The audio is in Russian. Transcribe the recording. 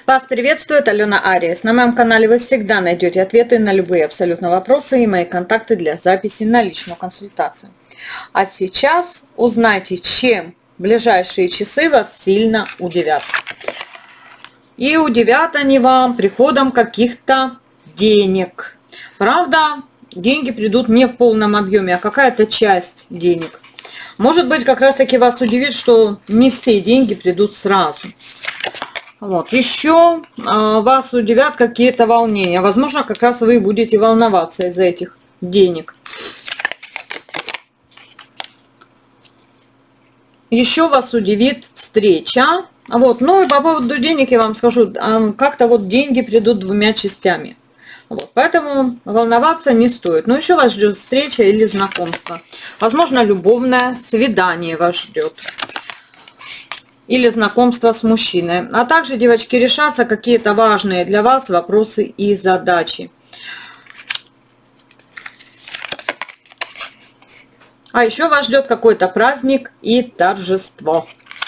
Вас приветствует Алена Ариес. На моем канале вы всегда найдете ответы на любые абсолютно вопросы и мои контакты для записи на личную консультацию. А сейчас узнайте, чем ближайшие часы вас сильно удивят. И удивят они вам приходом каких-то денег. Правда, деньги придут не в полном объеме, а какая-то часть денег. Может быть, как раз таки вас удивит, что не все деньги придут сразу. Вот. Еще вас удивят какие-то волнения. Возможно, как раз вы будете волноваться из-за этих денег. Еще вас удивит встреча. Вот. Ну и по поводу денег я вам скажу, как-то вот деньги придут двумя частями. Вот. Поэтому волноваться не стоит. Но еще вас ждет встреча или знакомство. Возможно, любовное свидание вас ждет. Или знакомство с мужчиной. А также, девочки, решатся какие-то важные для вас вопросы и задачи. А еще вас ждет какой-то праздник и торжество.